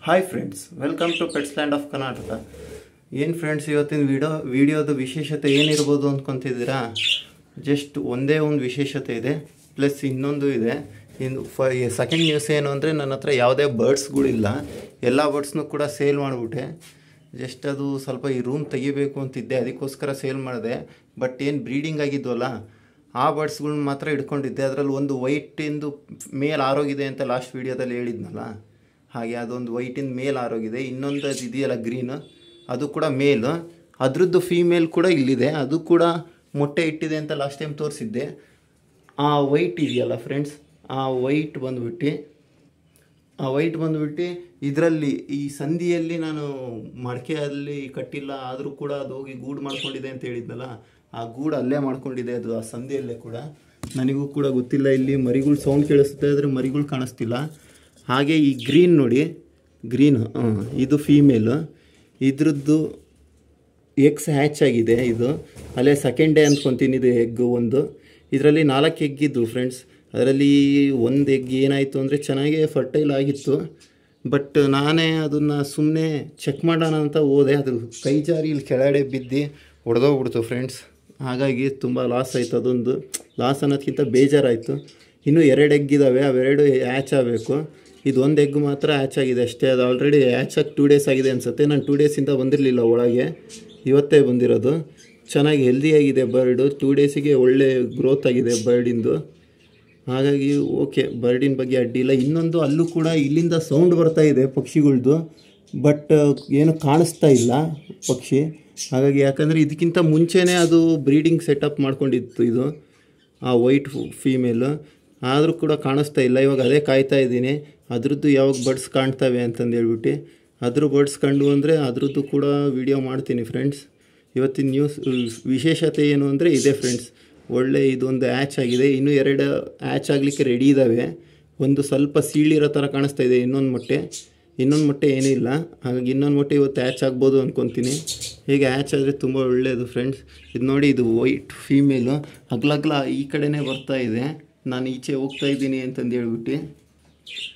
Hi friends, welcome to pets land of Karnataka. ಏನು friends, ಇವತ್ತಿನ ವಿಡಿಯೋದ ವಿಶೇಷತೆ ಏನಿರ್ಬೋದು ಅಂದ್ಕೊತಿದ್ದೀರಾ? ಜಸ್ಟ್ ಒಂದೇ ಒಂದು ವಿಶೇಷತೆ ಇದೆ, ಪ್ಲಸ್ ಇನ್ನೊಂದು ಇದೆ. ಸೆಕೆಂಡ್ ನ್ಯೂಸ್ ಏನು ಅಂದರೆ, ನನ್ನ ಹತ್ರ ಯಾವುದೇ ಬರ್ಡ್ಸ್ಗಳಿಲ್ಲ, ಎಲ್ಲ ಬರ್ಡ್ಸ್ನೂ ಕೂಡ ಸೇಲ್ ಮಾಡಿಬಿಟ್ಟೆ. ಜಸ್ಟ್ ಅದು ಸ್ವಲ್ಪ ಈ ರೂಮ್ ತೆಗಿಬೇಕು ಅಂತಿದ್ದೆ, ಅದಕ್ಕೋಸ್ಕರ ಸೇಲ್ ಮಾಡಿದೆ. ಬಟ್ ಏನು ಬ್ರೀಡಿಂಗ್ ಆಗಿದ್ವಲ್ಲ, ಆ ಬರ್ಡ್ಸ್ಗಳ್ನ ಮಾತ್ರ ಇಟ್ಕೊಂಡಿದ್ದೆ. ಅದರಲ್ಲಿ ಒಂದು ವೈಟಿಂದು ಮೇಲ್ ಆರೋಗಿದೆ ಅಂತ ಲಾಸ್ಟ್ ವೀಡಿಯೋದಲ್ಲಿ ಹೇಳಿದ್ನಲ್ಲ, ಹಾಗೆ ಅದೊಂದು ವೈಟಿಂದ ಮೇಲ್ ಆರೋಗಿದೆ. ಇನ್ನೊಂದು ಅದು ಇದೆಯಲ್ಲ ಗ್ರೀನ್, ಅದು ಕೂಡ ಮೇಲ್. ಅದರದ್ದು ಫೀಮೇಲ್ ಕೂಡ ಇಲ್ಲಿದೆ, ಅದು ಕೂಡ ಮೊಟ್ಟೆ ಇಟ್ಟಿದೆ ಅಂತ ಲಾಸ್ಟ್ ಟೈಮ್ ತೋರಿಸಿದ್ದೆ. ಆ ವೈಟ್ ಇದೆಯಲ್ಲ ಫ್ರೆಂಡ್ಸ್, ಆ ವೈಟ್ ಬಂದುಬಿಟ್ಟು ಇದರಲ್ಲಿ ಈ ಸಂದಿಯಲ್ಲಿ ನಾನು ಮಡಕೆಯಲ್ಲಿ ಕಟ್ಟಿಲ್ಲ, ಆದರೂ ಕೂಡ ಅದು ಹೋಗಿ ಗೂಡು ಮಾಡ್ಕೊಂಡಿದೆ ಅಂತ ಹೇಳಿದ್ನಲ್ಲ, ಆ ಗೂಡು ಅಲ್ಲೇ ಮಾಡ್ಕೊಂಡಿದೆ, ಅದು ಆ ಸಂದಿಯಲ್ಲೇ ಕೂಡ. ನನಗೂ ಕೂಡ ಗೊತ್ತಿಲ್ಲ, ಇಲ್ಲಿ ಮರಿಗಳು ಸೌಂಡ್ ಕೇಳಿಸುತ್ತೆ ಆದರೆ ಮರಿಗಳು ಕಾಣಿಸ್ತಿಲ್ಲ. ಹಾಗೆ ಈ ಗ್ರೀನ್ ನೋಡಿ, ಇದು ಫೀಮೇಲು, ಇದ್ರದ್ದು ಎಗ್ಸ್ ಹ್ಯಾಚ್ ಆಗಿದೆ. ಇದು ಅಲ್ಲೇ ಸೆಕೆಂಡ್ ಡೇ ಅಂದ್ಕೊತೀನಿ. ಇದು ಎಗ್ ಒಂದು, ಇದರಲ್ಲಿ 4 ಎಗ್ ಇದ್ದವು ಫ್ರೆಂಡ್ಸ್. ಅದರಲ್ಲಿ ಒಂದು ಎಗ್ ಏನಾಯಿತು ಅಂದರೆ ಚೆನ್ನಾಗೇ ಫರ್ಟೈಲ್ ಆಗಿತ್ತು. ಬಟ್ ನಾನೇ ಅದನ್ನು ಸುಮ್ಮನೆ ಚೆಕ್ ಮಾಡೋಣ ಅಂತ ಹೋದೆ, ಅದು ಕೈ ಜಾರಿ ಇಲ್ಲಿ ಕೆಳಗಡೆ ಬಿದ್ದು ಹೊಡೆದೋಗ್ಬಿಡ್ತು ಫ್ರೆಂಡ್ಸ್. ಹಾಗಾಗಿ ತುಂಬ ಲಾಸ್ ಆಯಿತು. ಅದೊಂದು ಲಾಸ್ ಅನ್ನೋದಕ್ಕಿಂತ ಬೇಜಾರಾಯಿತು. ಇನ್ನೂ 2 ಎಗ್ ಇದ್ದಾವೆ, ಅವೆರಡು ಹ್ಯಾಚ್ ಆಗಬೇಕು. ಇದು ಒಂದು ಎಗ್ ಮಾತ್ರ ಹ್ಯಾಚ್ ಆಗಿದೆ ಅಷ್ಟೇ. ಅದು ಆಲ್ರೆಡಿ ಹ್ಯಾಚ್ ಆಗಿ 2 ಡೇಸ್ ಆಗಿದೆ ಅನಿಸುತ್ತೆ. ನಾನು 2 ಡೇಸಿಂದ ಬಂದಿರಲಿಲ್ಲ ಒಳಗೆ, ಇವತ್ತೇ ಬಂದಿರೋದು. ಚೆನ್ನಾಗಿ ಹೆಲ್ದಿಯಾಗಿದೆ ಬರ್ಡು, 2 ಡೇಸಿಗೆ ಒಳ್ಳೆ ಗ್ರೋತ್ ಆಗಿದೆ ಬರ್ಡಿಂದು. ಹಾಗಾಗಿ ಓಕೆ, ಬರ್ಡಿನ ಬಗ್ಗೆ ಅಡ್ಡಿಲ್ಲ. ಇನ್ನೊಂದು, ಅಲ್ಲೂ ಕೂಡ ಇಲ್ಲಿಂದ ಸೌಂಡ್ ಬರ್ತಾ ಇದೆ ಪಕ್ಷಿಗಳ್ದು, ಬಟ್ ಏನು ಕಾಣಿಸ್ತಾ ಇಲ್ಲ ಪಕ್ಷಿ. ಹಾಗಾಗಿ ಯಾಕಂದರೆ ಇದಕ್ಕಿಂತ ಮುಂಚೆನೇ ಅದು ಬ್ರೀಡಿಂಗ್ ಸೆಟಪ್ ಮಾಡ್ಕೊಂಡಿತ್ತು ಇದು, ಆ ವೈಟ್ ಫೀಮೇಲು. ಆದರೂ ಕೂಡ ಕಾಣಿಸ್ತಾ ಇಲ್ಲ. ಇವಾಗ ಅದೇ ಕಾಯ್ತಾ ಇದ್ದೀನಿ, ಅದ್ರದ್ದು ಯಾವಾಗ ಬರ್ಡ್ಸ್ ಕಾಣ್ತವೆ ಅಂತಂದು ಹೇಳ್ಬಿಟ್ಟು. ಅದ್ರ ಬರ್ಡ್ಸ್ ಕಂಡು ಅಂದರೆ ಅದ್ರದ್ದು ಕೂಡ ವಿಡಿಯೋ ಮಾಡ್ತೀನಿ ಫ್ರೆಂಡ್ಸ್. ಇವತ್ತಿನ ನ್ಯೂಸ್ ವಿಶೇಷತೆ ಏನು ಅಂದರೆ ಇದೆ ಫ್ರೆಂಡ್ಸ್, ಒಳ್ಳೆ ಇದೊಂದು ಹ್ಯಾಚ್ ಆಗಿದೆ. ಇನ್ನೂ 2 ಹ್ಯಾಚ್ ಆಗಲಿಕ್ಕೆ ರೆಡಿ ಇದ್ದಾವೆ. ಒಂದು ಸ್ವಲ್ಪ ಸೀಳಿರೋ ಥರ ಕಾಣಿಸ್ತಾ ಇದೆ, ಇನ್ನೊಂದು ಮೊಟ್ಟೆ ಏನಿಲ್ಲ. ಹಾಗಾಗಿ ಇನ್ನೊಂದು ಮೊಟ್ಟೆ ಇವತ್ತು ಹ್ಯಾಚ್ ಆಗ್ಬೋದು ಅಂದ್ಕೊತೀನಿ. ಹೀಗೆ ಹ್ಯಾಚ್ ಆದರೆ ತುಂಬ ಒಳ್ಳೆಯದು ಫ್ರೆಂಡ್ಸ್. ಇದು ನೋಡಿ, ಇದು ವೈಟ್ ಫೀಮೇಲು ಹಗ್ಲಗ್ಲ ಈ ಕಡೆನೇ ಬರ್ತಾ ಇದೆ. ನಾನು ಈಚೆ ಹೋಗ್ತಾ ಇದ್ದೀನಿ ಅಂತಂದು ಹೇಳ್ಬಿಟ್ಟು.